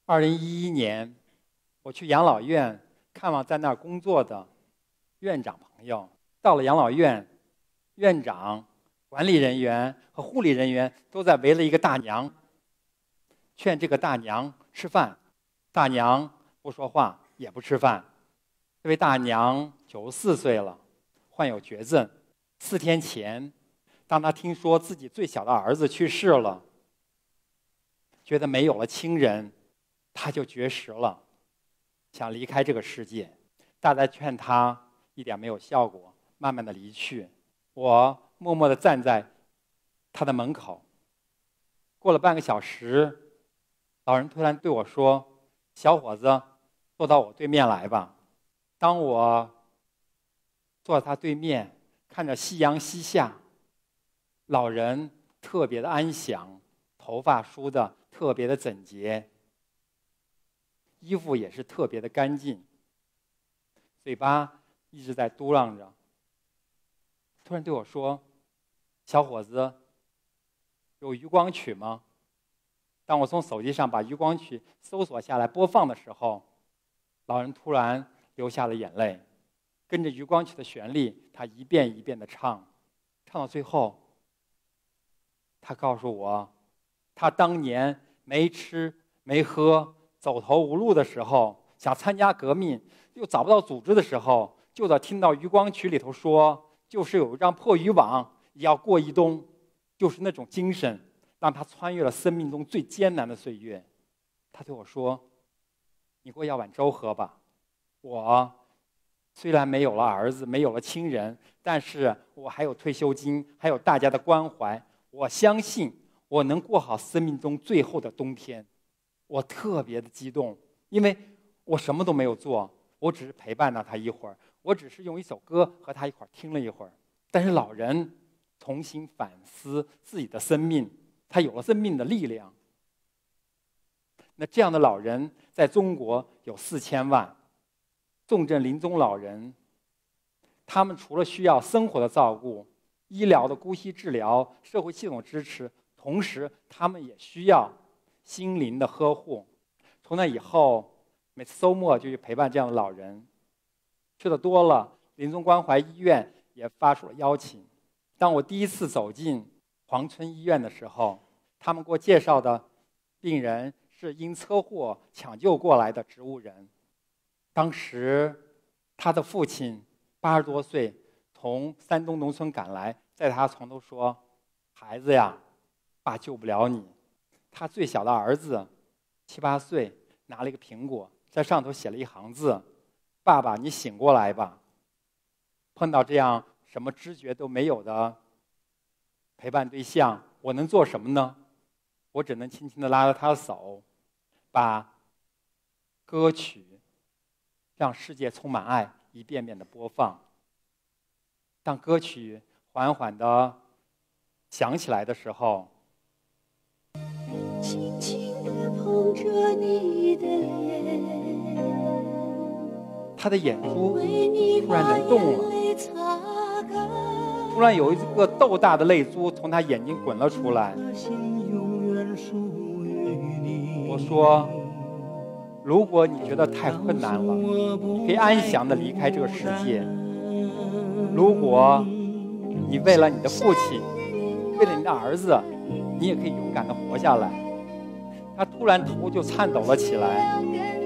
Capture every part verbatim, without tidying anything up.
二零一一年，我去养老院看望在那儿工作的院长朋友。到了养老院，院长、管理人员和护理人员都在围了一个大娘，劝这个大娘吃饭。大娘不说话，也不吃饭。这位大娘九十四岁了，患有绝症。四天前，当她听说自己最小的儿子去世了，觉得没有了亲人，她就绝食了，想离开这个世界。大家劝她一点没有效果，慢慢的离去。我默默地站在她的门口。过了半个小时，老人突然对我说：“小伙子，坐到我对面来吧。”当我坐在他对面，看着夕阳西下，老人特别的安详，头发梳得特别的整洁，衣服也是特别的干净，嘴巴一直在嘟囔着。突然对我说：“小伙子，有余光曲吗？”当我从手机上把余光曲搜索下来播放的时候，老人突然流下了眼泪，跟着余光曲的旋律，他一遍一遍地唱，唱到最后，他告诉我，他当年没吃没喝，走投无路的时候，想参加革命，又找不到组织的时候，就在听到余光曲里头说，就是有一张破渔网，也要过一冬，就是那种精神，让他穿越了生命中最艰难的岁月。他对我说：“你给我要碗粥喝吧。”我虽然没有了儿子，没有了亲人，但是我还有退休金，还有大家的关怀。我相信我能过好生命中最后的冬天。我特别的激动，因为我什么都没有做，我只是陪伴了他一会儿，我只是用一首歌和他一块听了一会儿。但是老人重新反思自己的生命，他有了生命的力量。那这样的老人在中国有四千万。重症临终老人，他们除了需要生活的照顾、医疗的姑息治疗、社会系统支持，同时他们也需要心灵的呵护。从那以后，每次周末就去陪伴这样的老人。去的多了，临终关怀医院也发出了邀请。当我第一次走进黄村医院的时候，他们给我介绍的病人是因车祸抢救过来的植物人。当时他的父亲八十多岁，从山东农村赶来，在他床头说：“孩子呀，爸救不了你。”他最小的儿子七八岁，拿了一个苹果，在上头写了一行字：“爸爸，你醒过来吧。”碰到这样什么知觉都没有的陪伴对象，我能做什么呢？我只能轻轻地拉着他的手，把歌曲让世界充满爱一遍遍的播放。当歌曲缓缓的响起来的时候， 轻轻地碰着你的脸， 他的眼珠突然能动了，突然有一个豆大的泪珠从他眼睛滚了出来。我说，如果你觉得太困难了，你可以安详地离开这个世界。如果你为了你的父亲，为了你的儿子，你也可以勇敢地活下来。他突然头就颤抖了起来。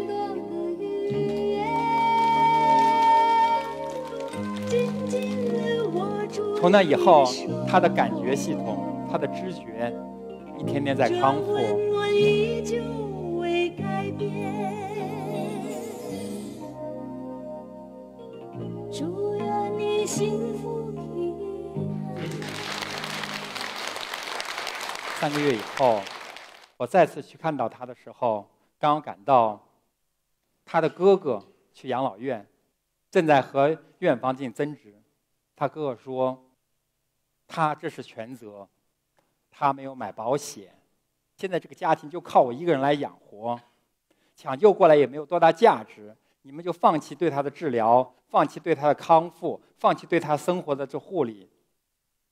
从那以后，他的感觉系统，他的知觉一天天在康复。 祝愿你幸福平安。 三个月以后，我再次去看到他的时候，刚刚赶到他的哥哥去养老院，正在和院方进行争执。他哥哥说，他这是全责，他没有买保险，现在这个家庭就靠我一个人来养活，抢救过来也没有多大价值，你们就放弃对他的治疗，放弃对他的康复，放弃对他生活的这护理。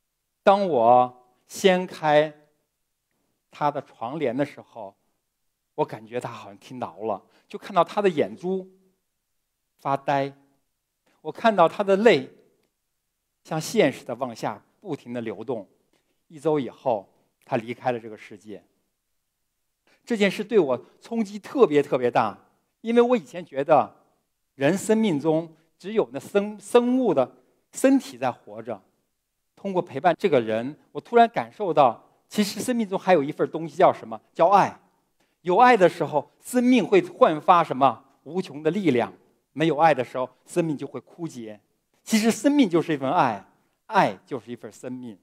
当我掀开他的床帘的时候， 我感觉他好像听着了，就看到他的眼珠发呆，我看到他的泪像线似的往下不停地流动。一周以后，他离开了这个世界。这件事对我冲击特别特别大，因为我以前觉得人生命中只有那生生物的身体在活着。通过陪伴这个人，我突然感受到，其实生命中还有一份东西叫什么？叫爱。有爱的时候，生命会焕发什么？无穷的力量。没有爱的时候，生命就会枯竭。其实生命就是一份爱，爱就是一份生命。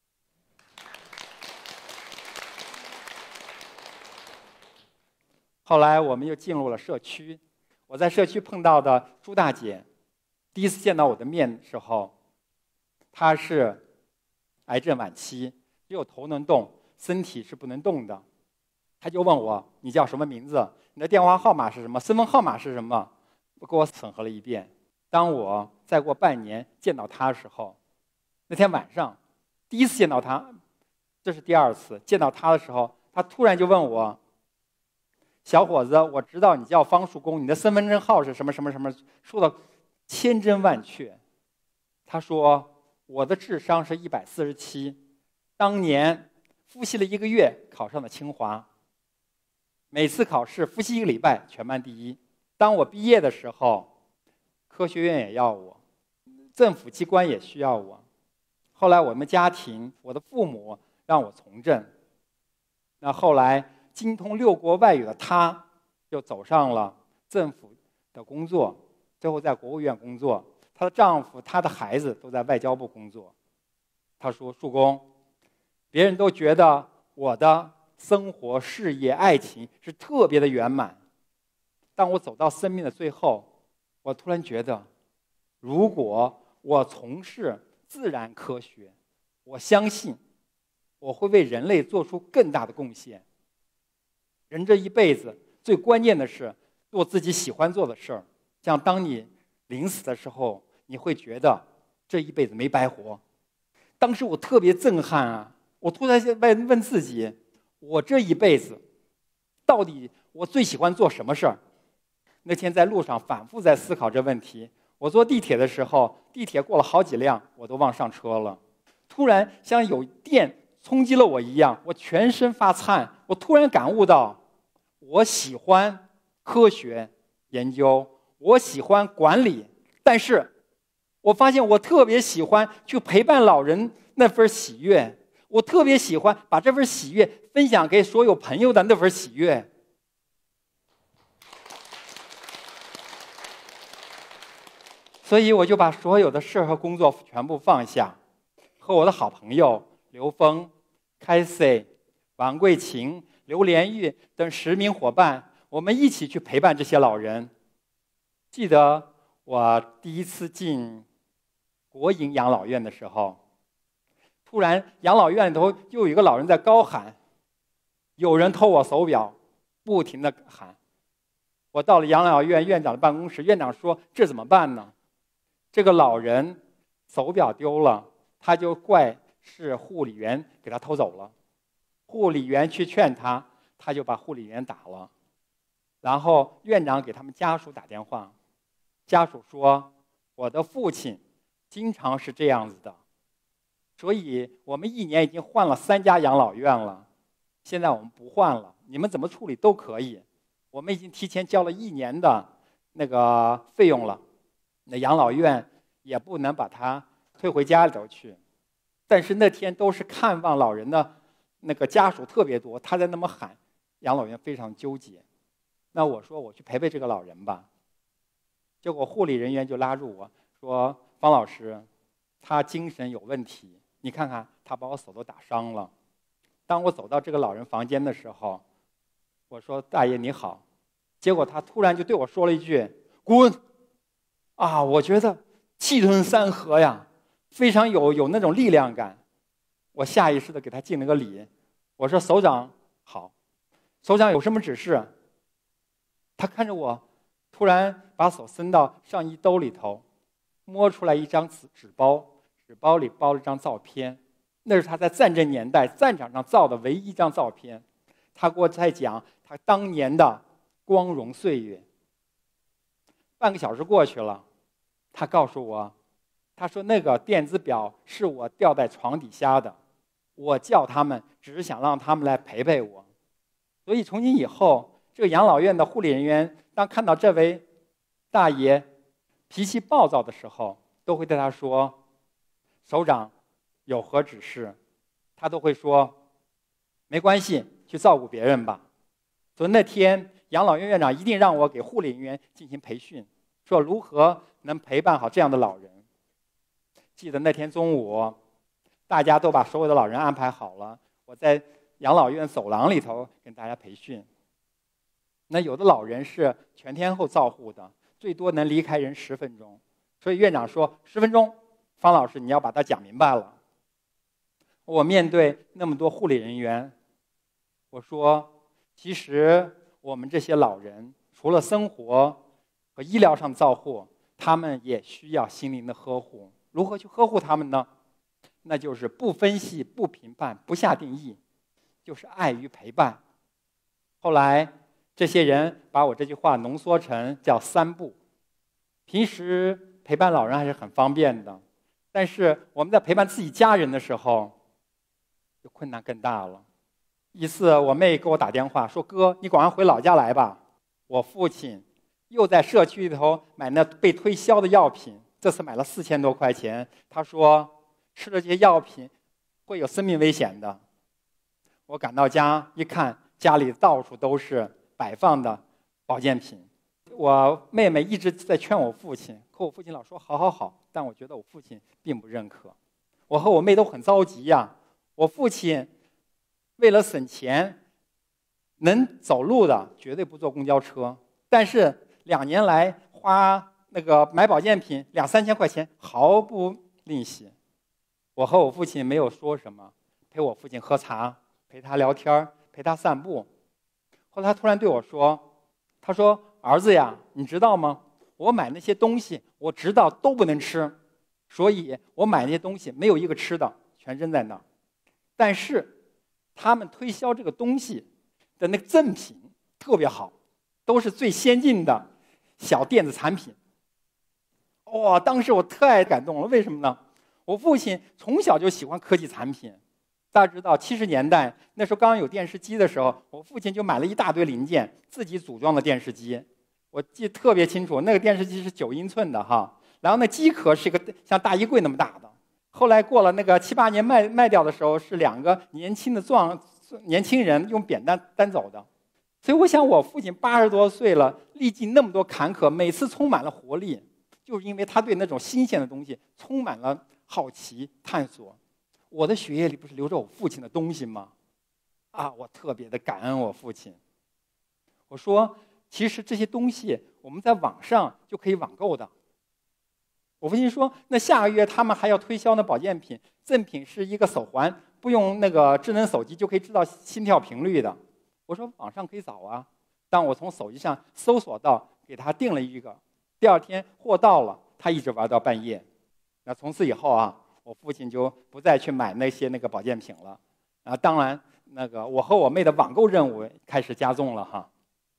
后来我们又进入了社区，我在社区碰到的朱大姐，第一次见到我的面的时候，她是癌症晚期，只有头能动，身体是不能动的。她就问我：“你叫什么名字？你的电话号码是什么？身份号码是什么？”我给我审核了一遍。当我再过半年见到她的时候，那天晚上第一次见到她，这是第二次见到她的时候，她突然就问我：“小伙子，我知道你叫方树公，你的身份证号是什么什么什么？”说的千真万确。他说：“我的智商是一百四十七，当年复习了一个月，考上了清华。每次考试复习一个礼拜，全班第一。当我毕业的时候，科学院也要我，政府机关也需要我。后来我们家庭，我的父母让我从政。那后来精通六国外语的他，就走上了政府的工作，最后在国务院工作。她的丈夫、她的孩子都在外交部工作。她说：“树公，别人都觉得我的生活、事业、爱情是特别的圆满。当我走到生命的最后，我突然觉得，如果我从事自然科学，我相信我会为人类做出更大的贡献。人这一辈子最关键的是做自己喜欢做的事儿。像当你临死的时候，你会觉得这一辈子没白活。”当时我特别震撼啊！我突然问问自己，我这一辈子到底我最喜欢做什么事儿？那天在路上反复在思考这问题。我坐地铁的时候，地铁过了好几辆，我都忘上车了。突然像有电冲击了我一样，我全身发颤。我突然感悟到，我喜欢科学研究，我喜欢管理，但是我发现我特别喜欢去陪伴老人那份喜悦，我特别喜欢把这份喜悦分享给所有朋友的那份喜悦。所以我就把所有的事和工作全部放下，和我的好朋友刘峰、开 C、王桂琴、刘连玉等十名伙伴，我们一起去陪伴这些老人。记得我第一次进国营养老院的时候，突然养老院里头又有一个老人在高喊：“有人偷我手表！”不停地喊。我到了养老院院长的办公室，院长说：“这怎么办呢？”这个老人手表丢了，他就怪是护理员给他偷走了。护理员去劝他，他就把护理员打了。然后院长给他们家属打电话，家属说：“我的父亲经常是这样子的，所以我们一年已经换了三家养老院了，现在我们不换了，你们怎么处理都可以。我们已经提前交了一年的那个费用了，那养老院也不能把它退回家里头去。”但是那天都是看望老人的那个家属特别多，他在那么喊，养老院非常纠结。那我说我去陪陪这个老人吧，结果护理人员就拉住我说：“方老师，他精神有问题，你看看他把我手都打伤了。”当我走到这个老人房间的时候，我说：“大爷你好。”结果他突然就对我说了一句：“滚！”啊，我觉得气吞山河呀，非常有有那种力量感。我下意识的给他敬了个礼，我说：“首长好。”首长有什么指示？他看着我，突然把手伸到上衣兜里头，摸出来一张纸纸包，纸包里包了张照片，那是他在战争年代战场上照的唯一一张照片。他给我在讲他当年的光荣岁月。半个小时过去了，他告诉我，他说那个电子表是我掉在床底下的，我叫他们只是想让他们来陪陪我。所以从今以后，这个养老院的护理人员当看到这位大爷脾气暴躁的时候，都会对他说，首长有何指示，他都会说没关系，去照顾别人吧。所以那天养老院院长一定让我给护理人员进行培训，说如何能陪伴好这样的老人。记得那天中午，大家都把所有的老人安排好了，我在养老院走廊里头跟大家培训。那有的老人是全天候照护的，最多能离开人十分钟，所以院长说十分钟，方老师你要把它讲明白了。我面对那么多护理人员，我说其实我们这些老人除了生活和医疗上的照护，他们也需要心灵的呵护。如何去呵护他们呢？那就是不分析、不评判、不下定义，就是爱与陪伴。后来这些人把我这句话浓缩成叫三不。平时陪伴老人还是很方便的，但是我们在陪伴自己家人的时候就困难更大了。一次我妹给我打电话说，哥你赶快回老家来吧，我父亲又在社区里头买那被推销的药品，这次买了四千多块钱，他说吃了这些药品会有生命危险的。我赶到家一看，家里到处都是摆放的保健品。我妹妹一直在劝我父亲，可我父亲老说好好好，但我觉得我父亲并不认可。我和我妹都很着急呀。我父亲为了省钱，能走路的绝对不坐公交车，但是两年来花那个买保健品两三千块钱毫不吝惜。我和我父亲没有说什么，陪我父亲喝茶，陪他聊天，陪他散步。后来他突然对我说，他说儿子呀，你知道吗，我买那些东西我知道都不能吃，所以我买那些东西没有一个吃的，全扔在那儿。但是他们推销这个东西的那个赠品特别好，都是最先进的小电子产品。哇、哦，当时我太感动了。为什么呢？我父亲从小就喜欢科技产品。大家知道七十年代那时候刚刚有电视机的时候，我父亲就买了一大堆零件，自己组装的电视机。我记得特别清楚，那个电视机是九英寸的哈，然后那机壳是一个像大衣柜那么大的。后来过了那个七八年卖卖掉的时候，是两个年轻的壮年轻人用扁担担走的。所以我想，我父亲八十多岁了，历经那么多坎坷，每次充满了活力，就是因为他对那种新鲜的东西充满了好奇探索。我的血液里不是流着我父亲的东西吗？啊，我特别的感恩我父亲。我说，其实这些东西我们在网上就可以网购的。我父亲说，那下个月他们还要推销那保健品，赠品是一个手环，不用那个智能手机就可以知道心跳频率的。我说网上可以找啊。当我从手机上搜索到，给他订了一个，第二天货到了，他一直玩到半夜。那从此以后啊，我父亲就不再去买那些那个保健品了。啊，当然那个我和我妹的网购任务开始加重了哈。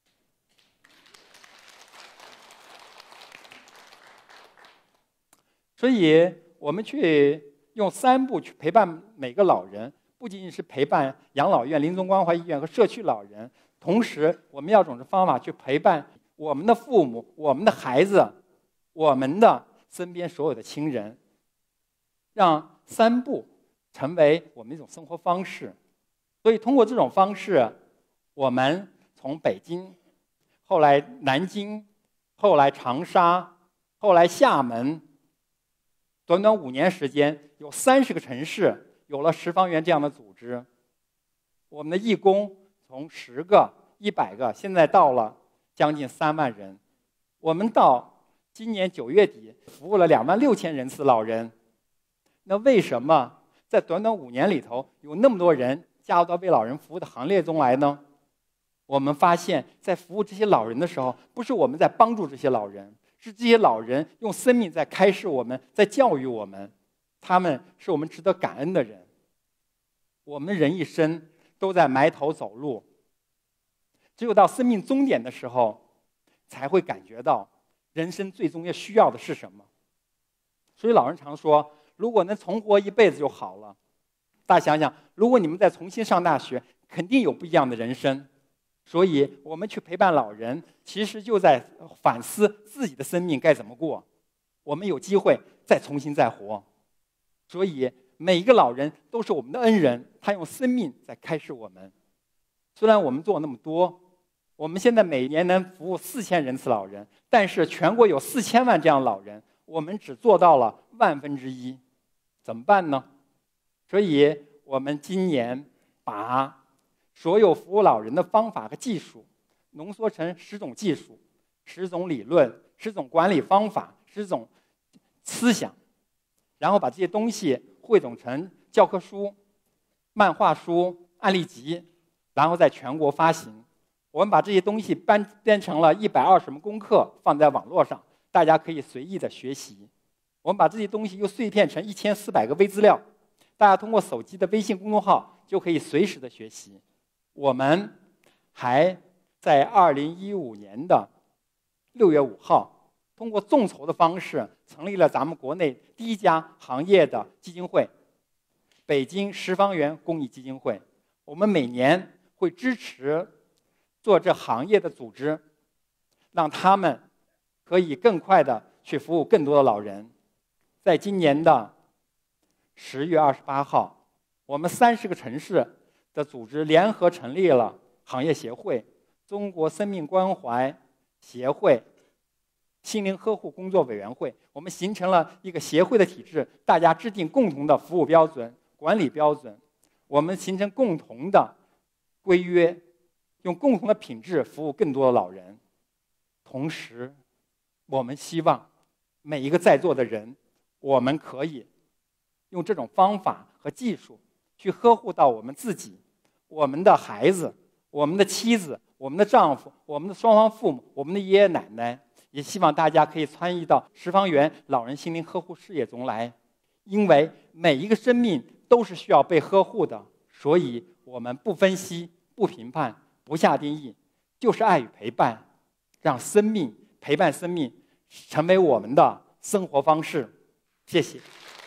所以我们去用三步去陪伴每个老人，不仅仅是陪伴养老院、临终关怀医院和社区老人，同时我们要种着方法去陪伴我们的父母、我们的孩子、我们的身边所有的亲人，让三步成为我们一种生活方式。所以通过这种方式，我们从北京，后来南京，后来长沙，后来厦门，短短五年时间，有三十个城市有了十方园这样的组织。我们的义工从十个、一百个，现在到了将近三万人。我们到今年九月底服务了两万六千人次老人。那为什么在短短五年里头有那么多人加入到为老人服务的行列中来呢？我们发现，在服务这些老人的时候，不是我们在帮助这些老人，是这些老人用生命在开示我们，在教育我们。他们是我们值得感恩的人。我们人一生都在埋头走路， 只有到生命终点的时候，才会感觉到人生最终要需要的是什么。所以老人常说，如果能重活一辈子就好了。大家想想，如果你们再重新上大学，肯定有不一样的人生。所以我们去陪伴老人，其实就在反思自己的生命该怎么过。我们有机会再重新再活。所以每一个老人都是我们的恩人，他用生命在开示我们。虽然我们做那么多，我们现在每年能服务四千人次老人，但是全国有四千万这样的老人，我们只做到了万分之一，怎么办呢？所以我们今年把所有服务老人的方法和技术浓缩成十种技术、十种理论、十种管理方法、十种思想，然后把这些东西汇总成教科书、漫画书、案例集，然后在全国发行。我们把这些东西编编成了一百二十门功课，放在网络上，大家可以随意的学习。我们把这些东西又碎片成一千四百个微资料，大家通过手机的微信公众号就可以随时的学习。我们还在二零一五年的六月五号，通过众筹的方式成立了咱们国内第一家行业的基金会——北京十方园公益基金会。我们每年会支持做这行业的组织，让他们可以更快的去服务更多的老人。在今年的十月二十八号，我们三十个城市的组织联合成立了行业协会——中国生命关怀协会心灵呵护工作委员会。我们形成了一个协会的体制，大家制定共同的服务标准、管理标准，我们形成共同的规约，用共同的品质服务更多的老人。同时，我们希望每一个在座的人，我们可以用这种方法和技术去呵护到我们自己、我们的孩子、我们的妻子、我们的丈夫、我们的双方父母、我们的爷爷奶奶。也希望大家可以参与到十方园老人心灵呵护事业中来，因为每一个生命都是需要被呵护的，所以我们不分析、不评判、不下定义，就是爱与陪伴，让生命陪伴生命成为我们的生活方式。谢谢。